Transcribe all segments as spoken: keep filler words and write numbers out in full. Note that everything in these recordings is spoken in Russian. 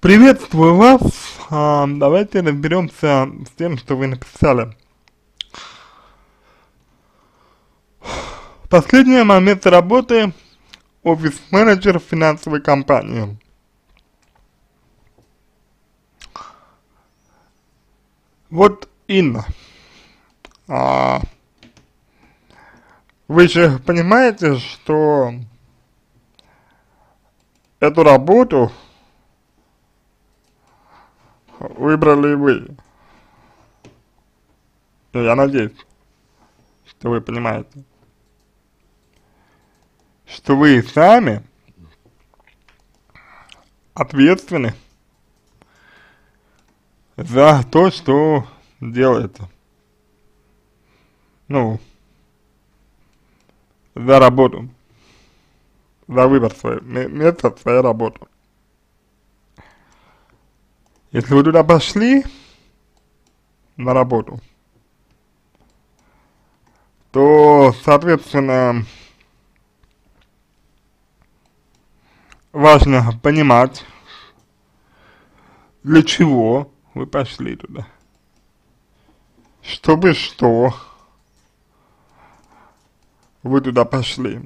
Приветствую вас. А, давайте разберемся с тем, что вы написали. Последнее мое место работы — офис-менеджер в финансовой компании. Вот, Инна, а, вы же понимаете, что эту работу выбрали вы. Я надеюсь, что вы понимаете, что вы сами ответственны за то, что делаете. Ну, за работу, за выбор своей, места своей работы. Если вы туда пошли на работу, то, соответственно, важно понимать, для чего вы пошли туда. Чтобы что вы туда пошли.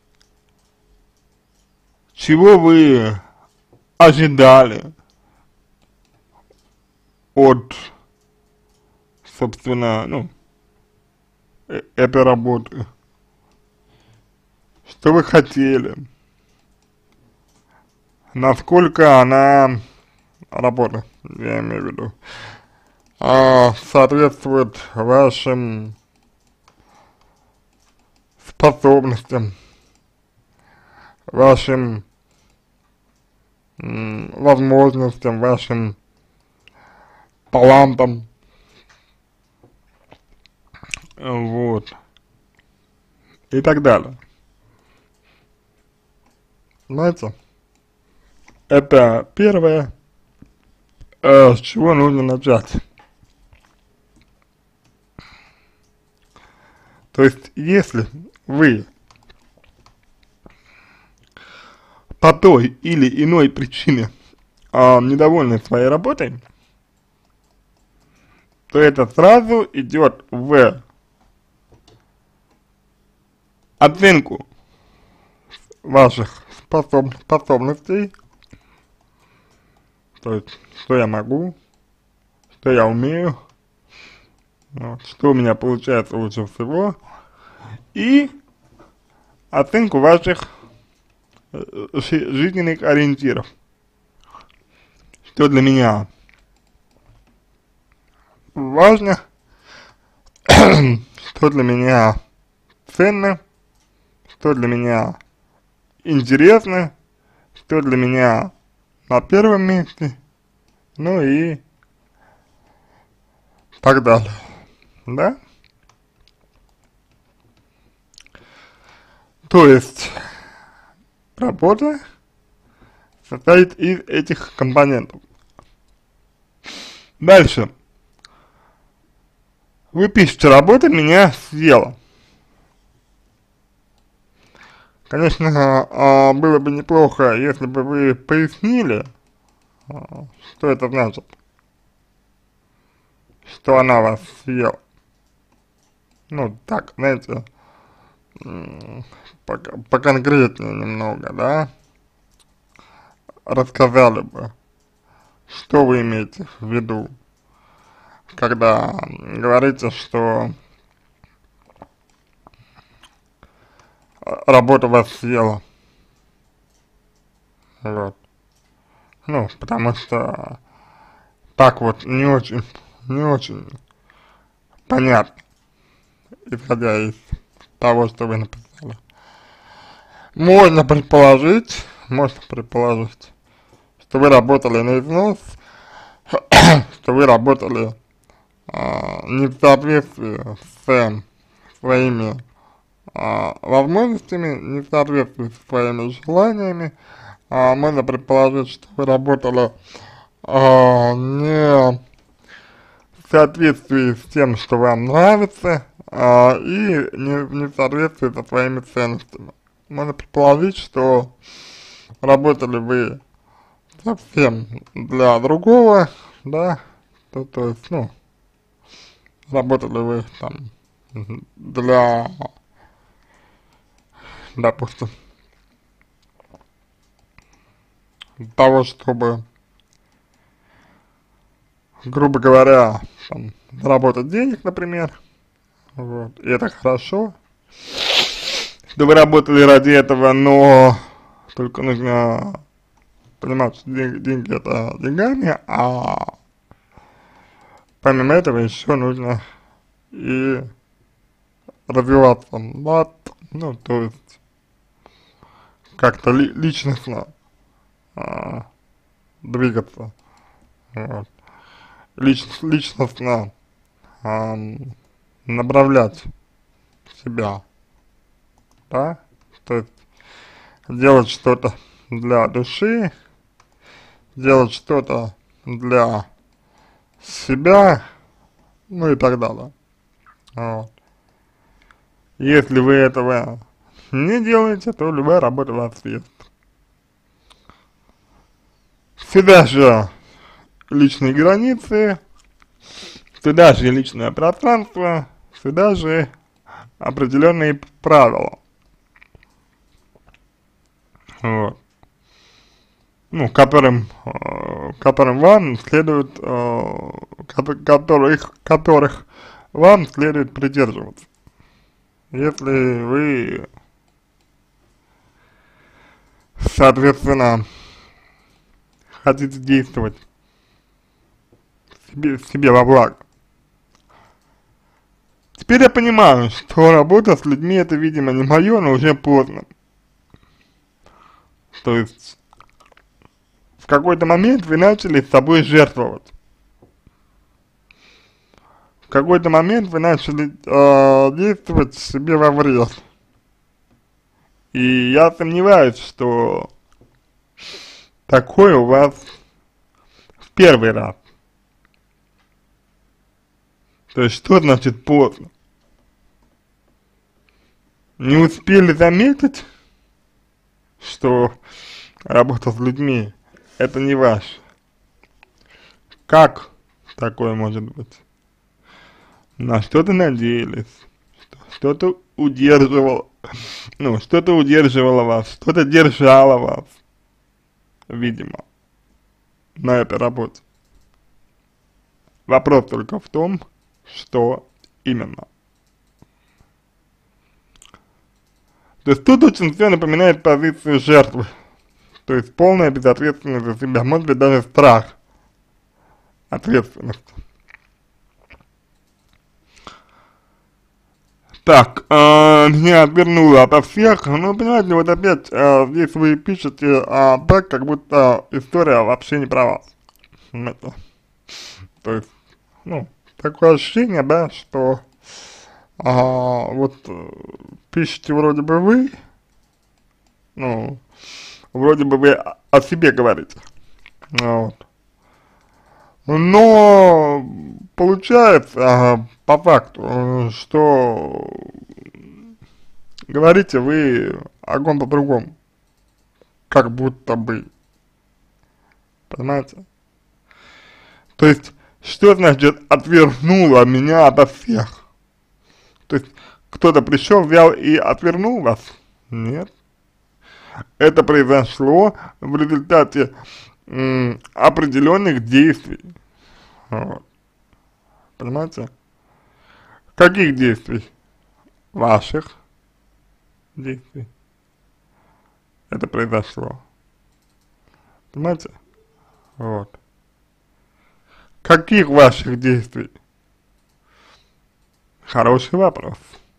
Чего вы ожидали от, собственно, ну, э этой работы. Что вы хотели. Насколько она, работа, я имею в виду, а, соответствует вашим способностям, вашим м, возможностям, вашим талантам. Вот. И так далее. Знаете? Это первое, э, с чего нужно начать. То есть, если вы по той или иной причине э, недовольны своей работой, то это сразу идет в оценку ваших способ, способностей, то есть, что я могу, что я умею, вот, что у меня получается лучше всего, и оценку ваших жизненных ориентиров, что для меня важно, что для меня ценно, что для меня интересно, что для меня на первом месте, ну и так далее, да? То есть работа состоит из этих компонентов. Дальше. Вы пишете: работа меня съела. Конечно, а, было бы неплохо, если бы вы пояснили, а, что это значит, что она вас съела. Ну, так, знаете, поконкретнее немного, да, рассказали бы, что вы имеете в виду, когда говорите, что работа вас съела. Вот. Ну, потому что так вот не очень, не очень понятно, исходя из того, что вы написали. Можно предположить, можно предположить, что вы работали на износ, что вы работали а, не в соответствии с своими а, возможностями, не в соответствии с своими желаниями. А, можно предположить, что вы работали а, не в соответствии с тем, что вам нравится, а, и не, не в соответствии со своими ценностями. Можно предположить, что работали вы совсем для другого, да, то, то есть, ну, работали вы там для, допустим, того, чтобы, грубо говоря, там, заработать денег, например, вот, и это хорошо, что вы работали ради этого, но только нужно понимать, что деньги, деньги это деньгами, а помимо этого еще нужно и развиваться, над, ну, то есть как-то ли, личностно а, двигаться, вот, Лич, личностно а, направлять себя, да, то есть делать что-то для души, делать что-то для себя, ну и так далее, вот. Если вы этого не делаете, то любая работа вас съест. Всегда же личные границы, всегда же личное пространство, всегда же определенные правила. Вот. Ну, которым, э, которым вам следует, э, которых, которых вам следует придерживаться. Если вы, соответственно, хотите действовать себе, себе во благо. Теперь я понимаю, что работа с людьми это, видимо, не мое, но уже поздно. То есть, в какой-то момент вы начали с собой жертвовать. В какой-то момент вы начали э, действовать себе во вред. И я сомневаюсь, что такое у вас в первый раз. То есть, что значит поздно? Не успели заметить, что работа с людьми это не ваше. Как такое может быть? На что-то надеялись, что-то удерживало, ну, что-то удерживало вас, что-то держало вас, видимо, на этой работе. Вопрос только в том, что именно. То есть тут очень все напоминает позицию жертвы, то есть полная безответственность за себя, может быть даже страх ответственности. Так, э, меня отвернуло ото всех, ну, понимаете, вот опять э, здесь вы пишете э, так, как будто история вообще не про вас. Это, то есть, ну, такое ощущение, да, что а, вот э, пишете вроде бы вы, ну, вроде бы вы о, о себе говорите, вот. Но получается, ага, по факту, что говорите вы о ком-то другом, как будто бы, понимаете? То есть, что значит отвернула меня ото всех? То есть, кто-то пришел, взял и отвернул вас? Нет. Это произошло в результате определенных действий. Вот. Понимаете? Каких действий? Ваших действий. Это произошло. Понимаете? Вот. Каких ваших действий? Хороший вопрос.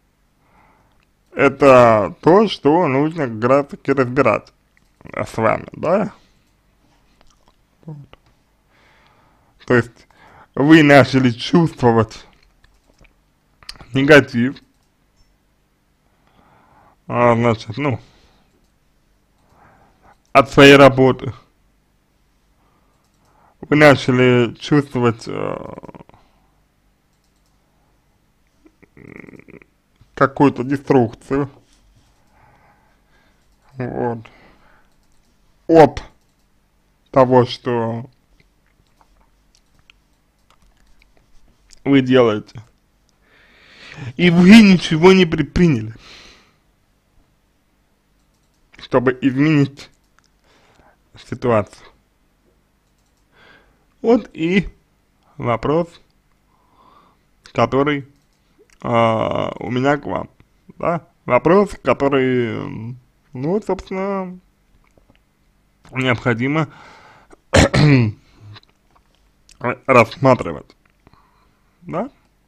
Это то, что нужно как раз таки разбирать с вами, да? Вот. То есть вы начали чувствовать негатив, а, значит, ну, от своей работы. Вы начали чувствовать э, какую-то деструкцию, вот, от того, что вы делаете, и вы ничего не предприняли, чтобы изменить ситуацию. Вот и вопрос, который а, у меня к вам, да, вопрос, который, ну, собственно, необходимо рассматривать, да,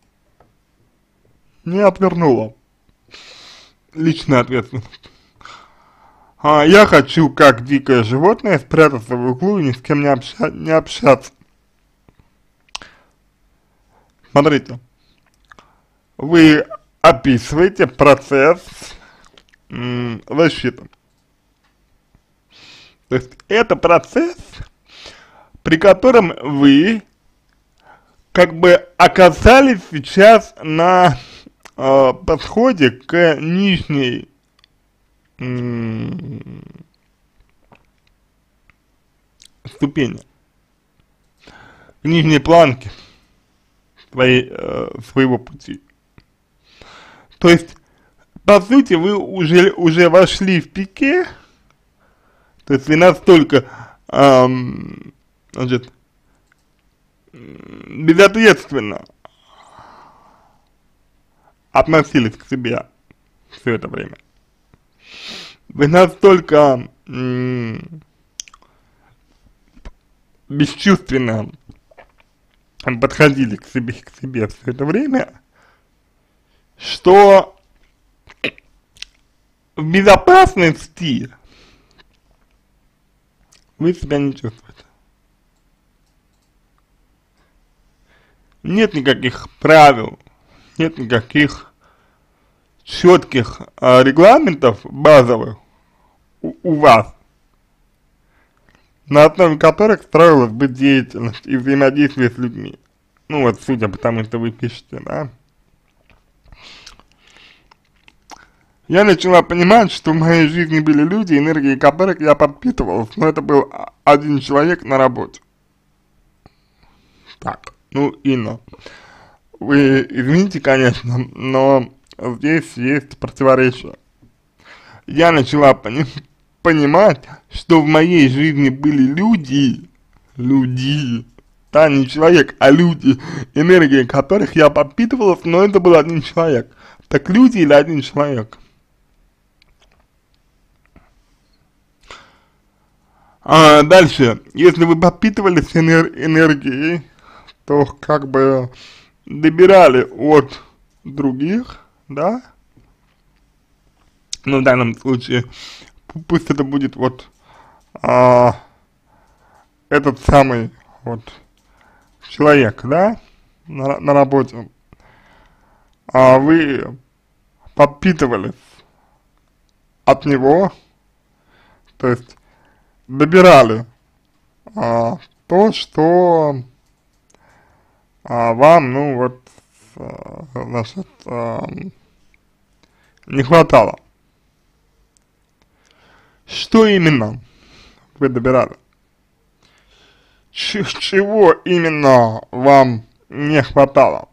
не отвернула личная ответственность. А я хочу, как дикое животное, спрятаться в углу и ни с кем не, обща не общаться. Смотрите, вы описываете процесс м, защиты. То есть это процесс, при котором вы как бы оказались сейчас на э, подходе к нижней м, ступени, к нижней планке своей, э, своего пути. То есть, по сути, вы уже, уже вошли в пике, то есть вы настолько, эм, значит, безответственно относились к себе все это время. Вы настолько м, бесчувственно подходили к себе, к себе все это время, что в безопасности вы себя не чувствуете. Нет никаких правил, нет никаких четких а, регламентов базовых у, у вас, на основе которых строилась бы деятельность и взаимодействие с людьми. Ну вот, судя по тому, что вы пишете, да. Я начала понимать, что в моей жизни были люди, энергией которых я подпитывалась, но это был один человек на работе. Так, ну, Инна, вы извините, конечно, но здесь есть противоречие. Я начала пони понимать, что в моей жизни были люди, люди, да, не человек, а люди, энергией которых я подпитывалась, но это был один человек. Так люди или один человек? А дальше, если вы подпитывались энер энергией, то как бы добирали от других, да, ну в данном случае, пусть это будет вот а, этот самый вот человек, да, на, на работе, а вы подпитывались от него, то есть добирали а, то, что а, вам, ну вот, а, значит, а, не хватало. Что именно вы добирали? Ч чего именно вам не хватало?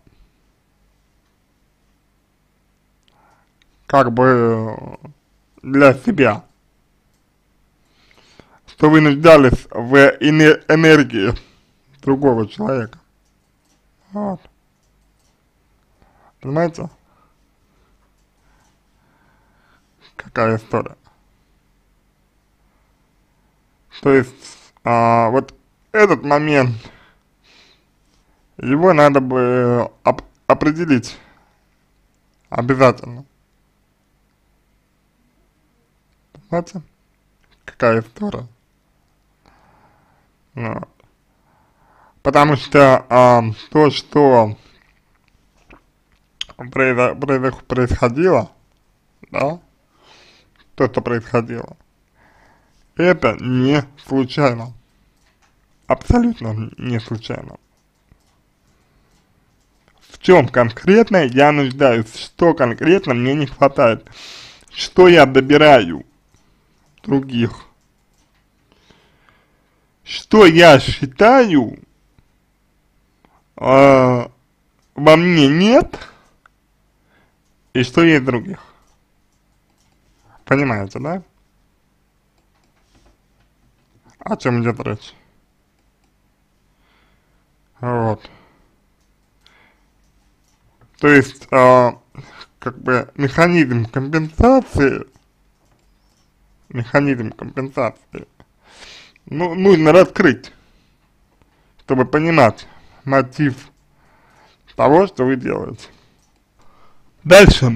Как бы для себя. Что вы нуждались в энергии другого человека. Вот. Понимаете? Какая история. То есть, а, вот этот момент, его надо бы оп определить обязательно. Понимаете? Какая история. Вот. Потому что а, то, что произо произо происходило, да, то, что происходило, это не случайно. Абсолютно не случайно. В чем конкретно я нуждаюсь, что конкретно мне не хватает, что я добираю других, что я считаю, э, во мне нет, и что есть других. Понимаете, да? О чем идет речь? Вот. То есть, э, как бы механизм компенсации, механизм компенсации, ну, нужно раскрыть, чтобы понимать мотив того, что вы делаете. Дальше.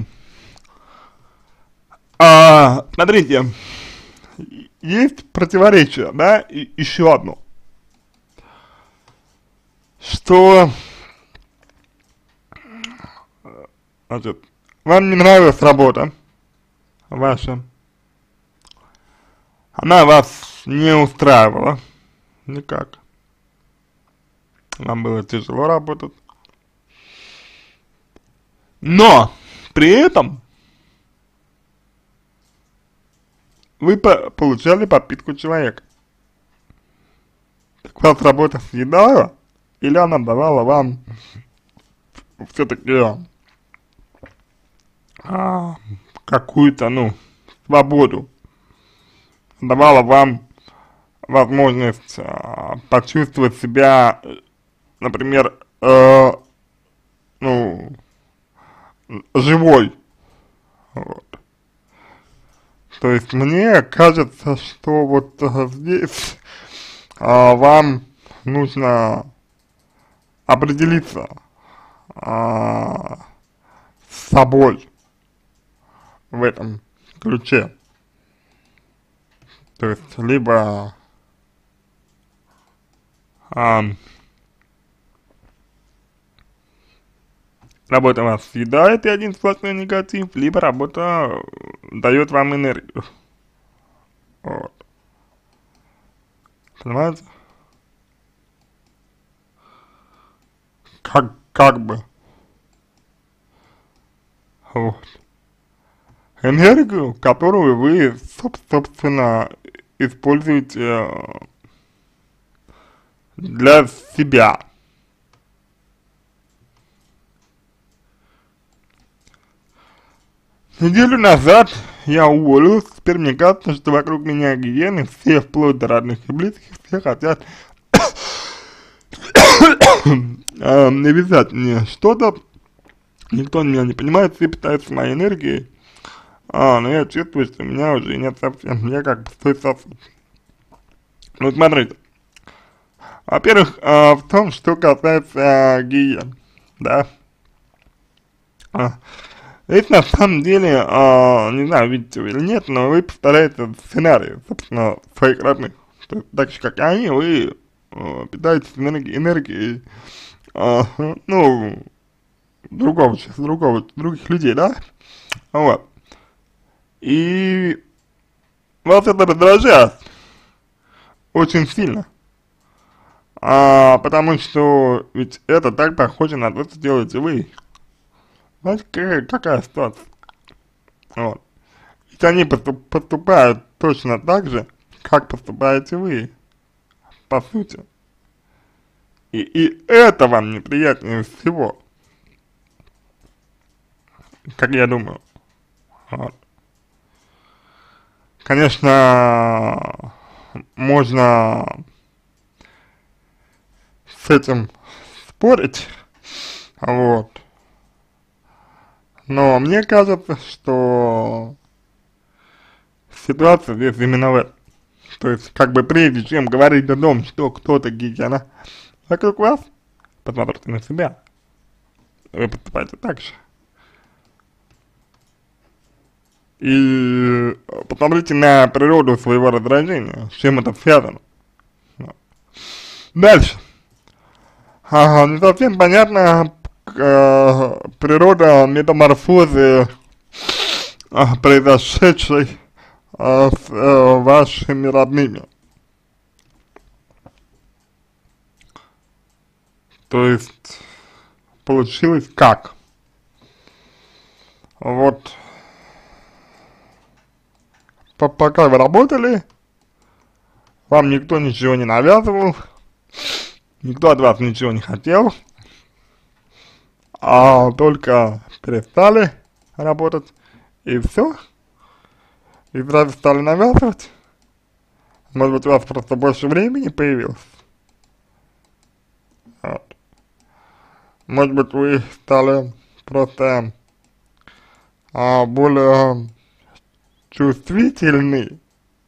А, смотрите, есть противоречие, да, и еще одно, что, значит, вам не нравилась работа ваша, она вас не устраивала никак, вам было тяжело работать, но при этом вы по получали подпитку человека. Так вас работа съедала, или она давала вам все-таки а, какую-то, ну, свободу, давала вам возможность а, почувствовать себя, например, э, ну, живой, вот. То есть мне кажется, что вот э, здесь э, вам нужно определиться э, с собой в этом ключе. То есть либо э, работа вас съедает и один сплошной негатив, либо работа дает вам энергию. Вот. Понимаете? Как, как бы. Вот. Энергию, которую вы, собственно, используете для себя. Неделю назад я уволился, теперь мне кажется, что вокруг меня гиены, все вплоть до родных и близких, все хотят навязать мне что-то, никто меня не понимает, все питаются моей энергией, а, но я чувствую, что у меня уже нет совсем, я как пустой сосуд. Ну смотрите, во-первых, а, в том, что касается а, гиен, да, а, ведь на самом деле, а, не знаю, видите вы или нет, но вы повторяете сценарий, собственно, своих родных. То есть, так же, как и они, вы а, питаетесь энергией, энергией а, ну, другого, другого, других людей, да? Вот. И вас это раздражает очень сильно. А, потому что ведь это так похоже на то, что делаете вы. Знаете, какая, какая ситуация? Вот. Ведь они поступ, поступают точно так же, как поступаете вы, по сути. И, и это вам неприятнее всего, как я думаю. Вот. Конечно, можно с этим спорить, вот. Но мне кажется, что ситуация здесь именно в этом. То есть, как бы прежде чем говорить о том, что кто-то гиена вокруг вас, посмотрите на себя. Вы поступаете так же. И посмотрите на природу своего раздражения, с чем это связано. Дальше. Ага, не совсем понятно э, природа метаморфозы, э, произошедшей э, с э, вашими родными. То есть, получилось как? Вот, пока вы работали, вам никто ничего не навязывал, никто от вас ничего не хотел, а только перестали работать, и все, и сразу стали навязывать. Может быть, у вас просто больше времени появилось. Вот. Может быть, вы стали просто а, более чувствительны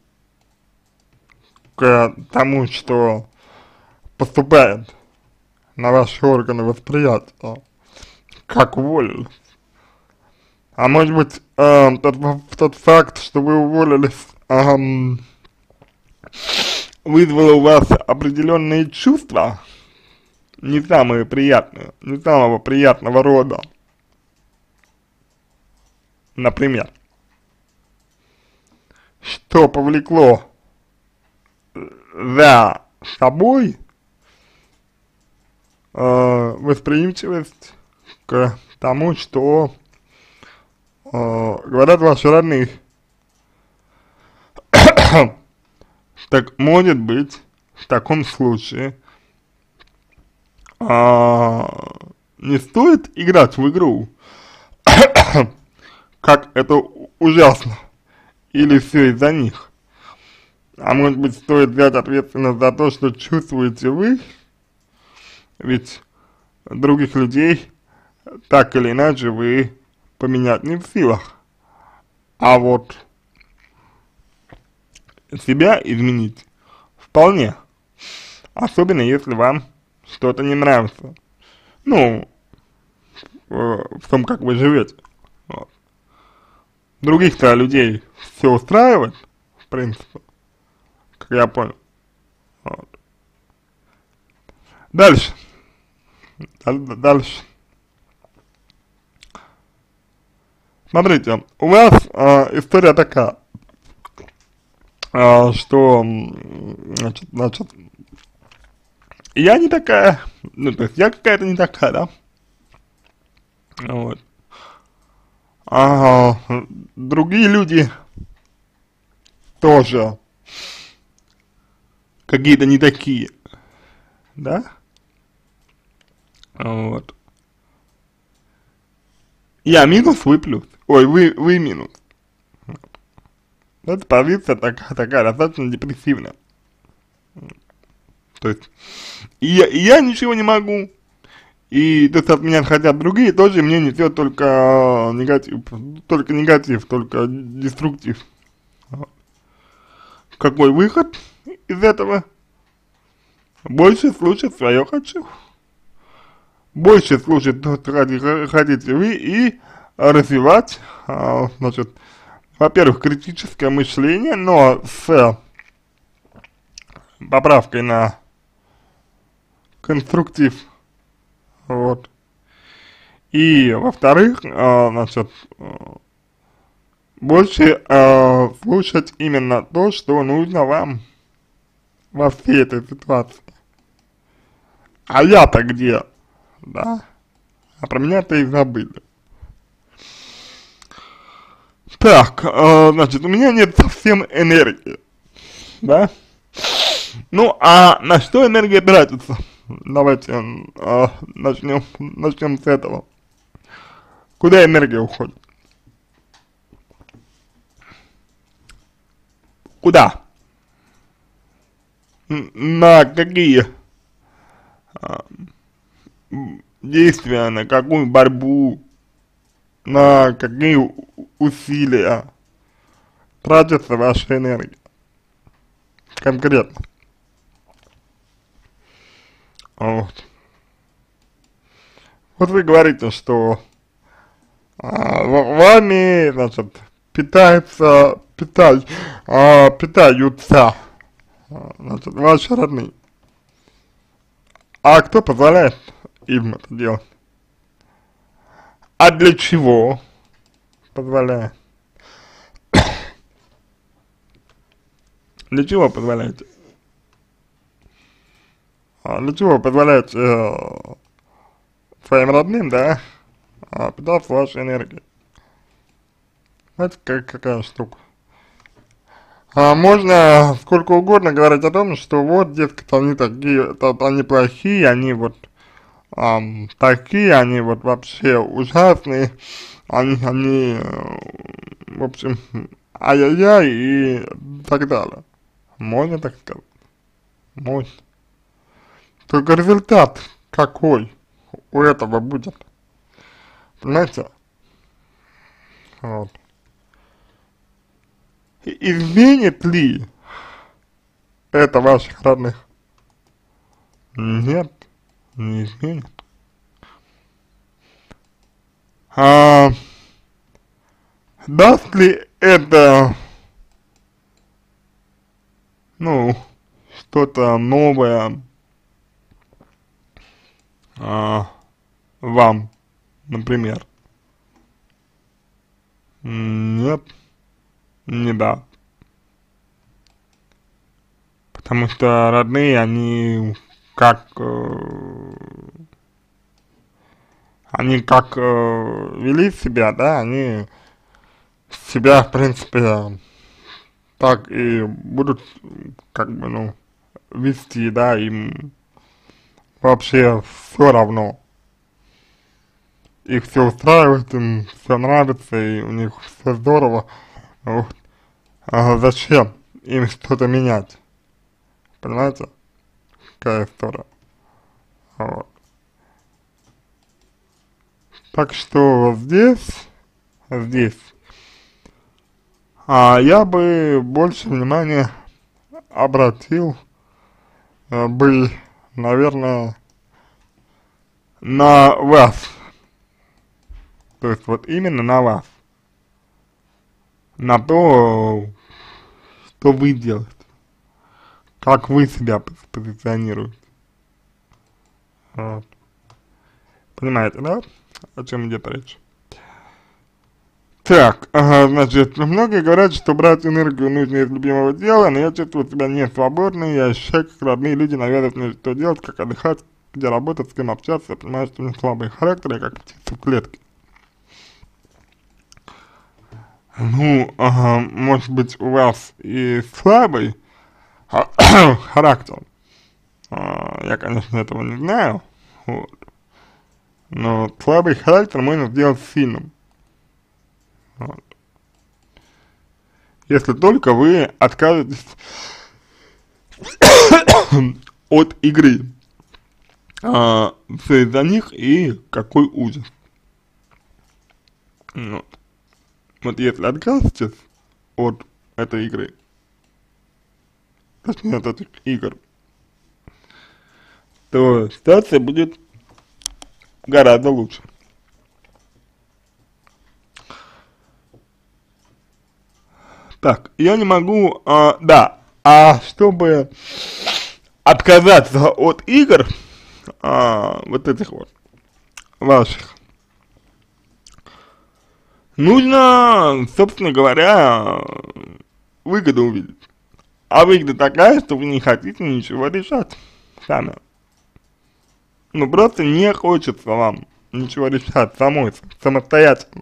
к тому, что поступает на ваши органы восприятия, как уволились. А может быть, э, тот, тот факт, что вы уволились, эм, вызвало у вас определенные чувства, не самые приятные, не самого приятного рода. Например, что повлекло за собой э, восприимчивость к тому, что э, говорят ваши родные. Так может быть, в таком случае а, не стоит играть в игру, как это ужасно, или все из-за них. А может быть, стоит взять ответственность за то, что чувствуете вы, ведь других людей так или иначе вы поменять не в силах. А вот себя изменить вполне. Особенно если вам что-то не нравится. Ну, в, в том, как вы живете. Вот. Других-то людей все устраивает, в принципе, как я понял. Вот. Дальше. Дальше. Смотрите, у вас э, история такая, э, что, значит, значит, я не такая, ну, то есть я какая-то не такая, да, вот, а другие люди тоже какие-то не такие, да, вот, я минус, вы плюс, ой, вы, вы минус, это позиция такая, такая достаточно депрессивная, то есть, и я, и я ничего не могу. И то, что от меня хотят другие, тоже мне несет только негатив, только негатив, только деструктив. Какой выход из этого? Больше слушать свое хочу. Больше слушать то, что хотите вы, и развивать, значит, во-первых, критическое мышление, но с поправкой на конструктив. Вот. И, во-вторых, э, значит, э, больше э, слушать именно то, что нужно вам во всей этой ситуации. А я-то где? Да? А про меня-то и забыли. Так, э, значит, у меня нет совсем энергии. Да? Ну, а на что энергия тратится? Давайте э, начнем, начнем с этого. Куда энергия уходит? Куда? На какие а, действия, на какую борьбу, на какие усилия тратится ваша энергия? Конкретно. Вот. Вот вы говорите, что а, вами, значит, питается, питай, а, питаются, а, значит, ваши родные. А кто позволяет им это делать? А для чего позволяет? Для чего позволяете? А для чего позволяете э, своим родным, да, а, питаться вашей энергией? Знаете, как, какая штука? А, можно сколько угодно говорить о том, что вот, дескать, они такие, та- они плохие, они вот ам, такие, они вот вообще ужасные, они, они, э, в общем, ай-яй-яй и так далее. Можно так сказать? Можно. Только результат какой у этого будет, понимаете? Вот. И изменит ли это ваших родных? Нет, не изменит. А даст ли это, ну, что-то новое а, вам, например? Нет, не да. Потому что родные, они как, э, они как э, вели себя, да, они себя, в принципе, так и будут, как бы, ну, вести, да, им вообще все равно. Их все устраивает, им все нравится, и у них все здорово. Вот. А зачем им что-то менять? Понимаете? Какая история. Вот. Так что здесь, здесь, а я бы больше внимания обратил э, бы, наверное, на вас. То есть вот именно на вас. На то, что вы делаете. Как вы себя пози- позиционируете. Вот. Понимаете, да? О чем идет речь? Так, ага, значит, многие говорят, что брать энергию нужно из любимого дела, но я чувствую себя не свободно, я ощущаю, как родные люди навязывают мне, что делать, как отдыхать, где работать, с кем общаться, я понимаю, что у меня слабый характер, я как птица в клетке. Ну, ага, может быть, у вас и слабый характер, а, я, конечно, этого не знаю, вот, но слабый характер можно сделать сильным, вот. Если только вы откажетесь от игры, а, все из-за них и какой ужас. Вот. Вот если откажетесь от этой игры, точнее от этих игр, то ситуация будет гораздо лучше. Так, я не могу, а, да, а чтобы отказаться от игр, а, вот этих вот ваших, нужно, собственно говоря, выгоду увидеть. А выгода такая, что вы не хотите ничего решать сами. Ну просто не хочется вам ничего решать самой, самостоятельно.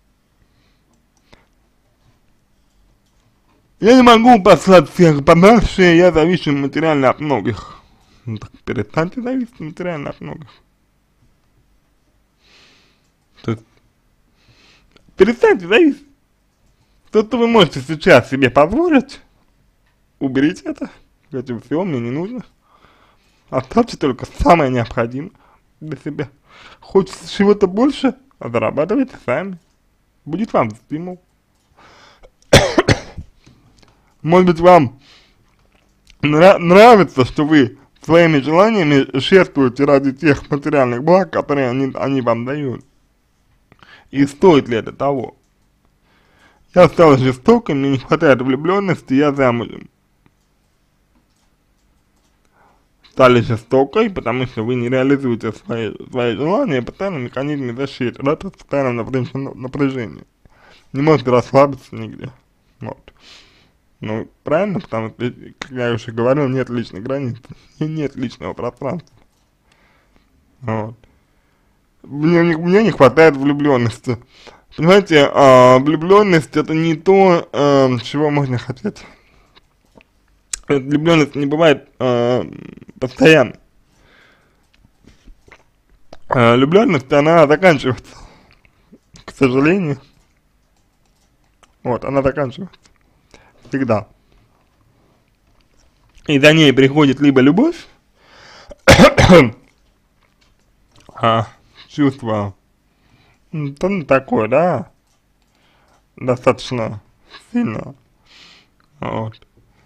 Я не могу послать всех подальше, я зависим материально от многих. Ну так перестаньте зависеть материально от многих. То есть, перестаньте зависеть. То, что вы можете сейчас себе позволить, уберите это. Говорите, все, мне не нужно. Оставьте только самое необходимое для себя. Хочется чего-то больше, а зарабатывайте сами. Будет вам стимул. Может быть, вам нра нравится, что вы своими желаниями жертвуете ради тех материальных благ, которые они, они вам дают. И стоит ли это того? Я стала жестокой, мне не хватает влюбленности, я замужем. Стали жестокой, потому что вы не реализуете свои, свои желания, постоянно механизме защиты, да, тут постоянно напряжение. Не можете расслабиться нигде. Вот. Ну, правильно, потому что, как я уже говорил, нет личной границы, нет личного пространства. Вот. Мне, не- мне не хватает влюбленности. Понимаете, а, влюбленность это не то, а, чего можно хотеть. Влюбленность не бывает э, постоянной. Э, влюбленность, она заканчивается, к сожалению. Вот, она заканчивается всегда. И за ней приходит либо любовь, а чувство, ну, то не такое, да, достаточно сильно, вот.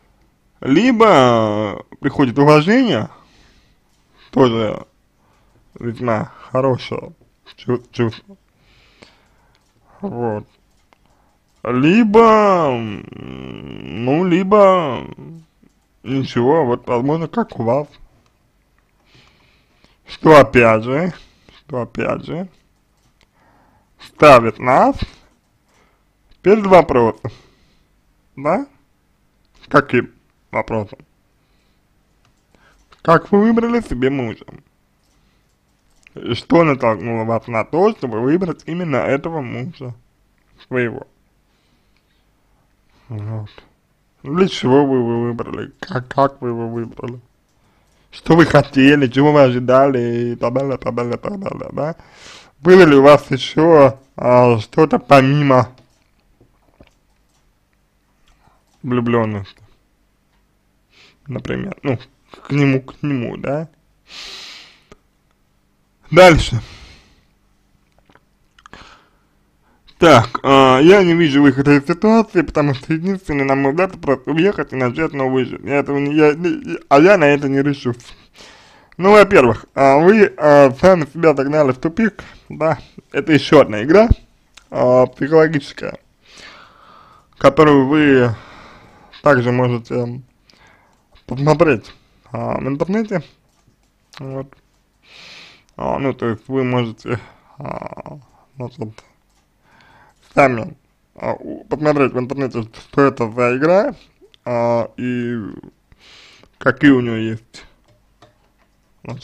Либо приходит уважение, тоже весьма хорошее чу чувство, вот. Либо, ну, либо ничего, вот возможно, как у вас, что опять же, что опять же, ставит нас перед вопросом, да? Каким вопросом? Как вы выбрали себе мужа? И что натолкнуло вас на то, чтобы выбрать именно этого мужа своего? Вот. Для чего вы его выбрали? Как, как вы его выбрали? Что вы хотели, чего вы ожидали и так далее, так далее, так далее, да? Было ли у вас еще а, что-то помимо влюбленности? Например, ну, к нему, к нему, да? Дальше. Так, э, я не вижу выхода из ситуации, потому что единственный, на мой взгляд, просто уехать и начать новую жизнь. Я этого не, я, не- а я на это не решусь. Ну, во-первых, э, вы э, сами себя загнали в тупик, да, это еще одна игра э, психологическая, которую вы также можете посмотреть э, в интернете, вот. А, ну, то есть вы можете, а, значит, сами а, у- посмотреть в интернете, что это за игра, а, и какие у нее есть, значит,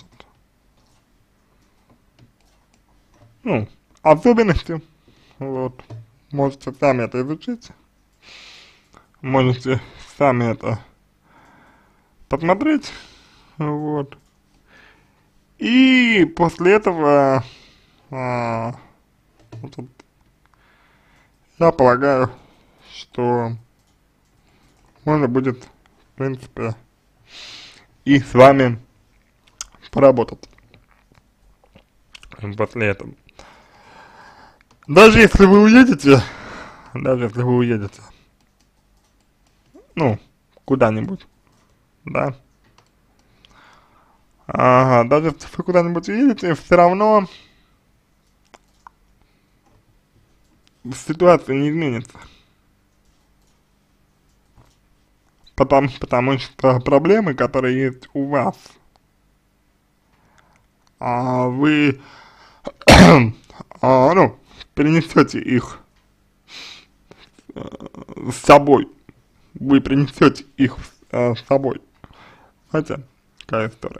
ну, особенности, вот. Можете сами это изучить, можете сами это посмотреть, вот. И после этого, а, вот, я полагаю, что можно будет, в принципе, и с вами поработать после этого. Даже если вы уедете, даже если вы уедете, ну, куда-нибудь, да, ага, даже если вы куда-нибудь уедете, все равно ситуация не изменится. Потому, потому что проблемы, которые есть у вас, а вы, а, ну, перенесете их э, с собой, вы принесете их э, с собой. Хотя, какая история.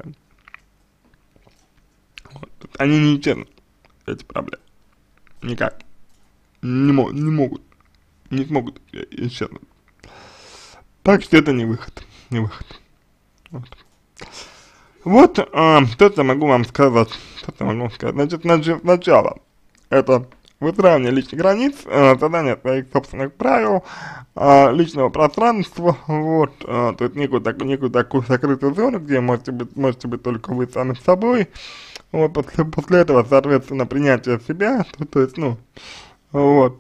Вот. Они не исчезнут, эти проблемы. Никак. Не, мо не могут. Не смогут исчезнуть. Так что это не выход. Не выход. Вот. Вот, а, что я могу вам сказать. Что я могу вам сказать. Значит, значит, сначала это выстраивание личных границ, э, задание своих собственных правил, э, личного пространства, вот, э, то есть некую, так, некую такую закрытую зону, где можете быть, можете быть только вы сами с собой, вот, после, после этого, соответственно, принятие себя, то, то есть, ну, вот,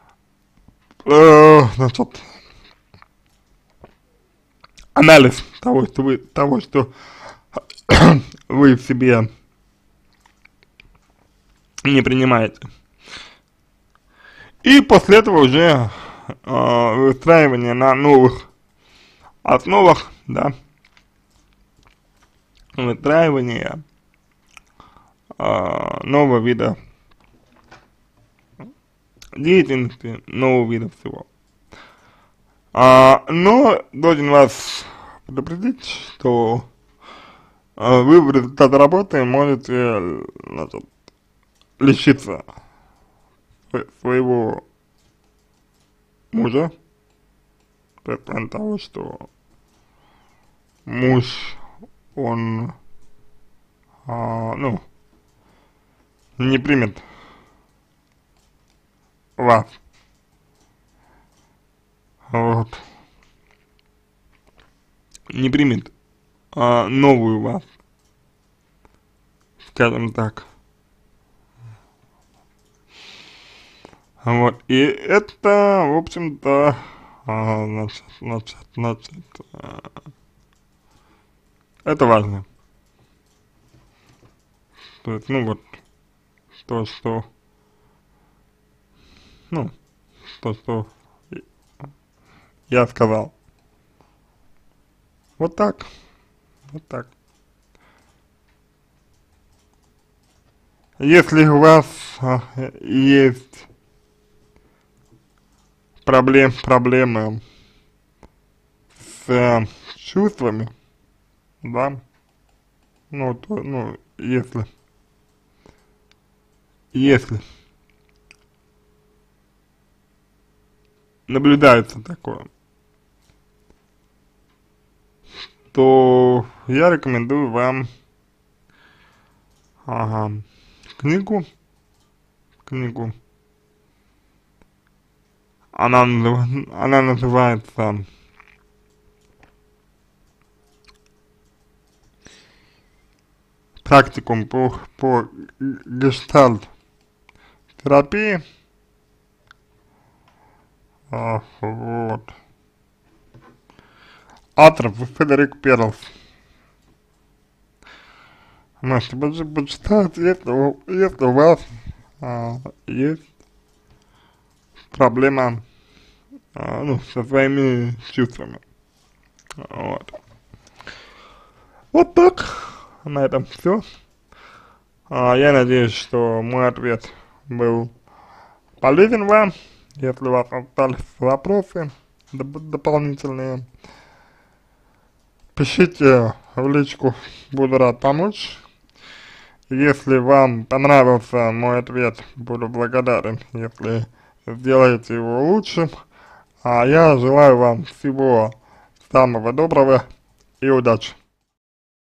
э, значит, анализ того, что вы, того, что вы в себе не принимаете. И после этого уже э, выстраивание на новых основах, да, выстраивание э, нового вида деятельности, нового вида всего. А, но должен вас предупредить, что э, вы в результате работы можете, значит, лишиться своего мужа, в плане того, что муж, он, а, ну, не примет вас, вот, не примет а, новую вас, скажем так. Вот, и это, в общем-то, а, значит, значит, значит, а, это важно. То есть, ну вот, то, что, ну, то, что я сказал. Вот так, вот так. Если у вас а, есть проблем, проблемы с э, чувствами, да, ну, то, ну, если, если наблюдается такое, то я рекомендую вам, ага, книгу, книгу, она, назыв- она называется «Практикум по, по гештальт терапии», а, вот, автор Фредерик Перлс. Можете поч- почитать, если, у- если у вас а, есть проблема, а, ну, со своими чувствами. Вот. Вот так. На этом все. А, я надеюсь, что мой ответ был полезен вам. Если у вас остались вопросы доп- дополнительные, пишите в личку, буду рад помочь. Если вам понравился мой ответ, буду благодарен, если сделаете его лучшим. А я желаю вам всего самого доброго и удачи.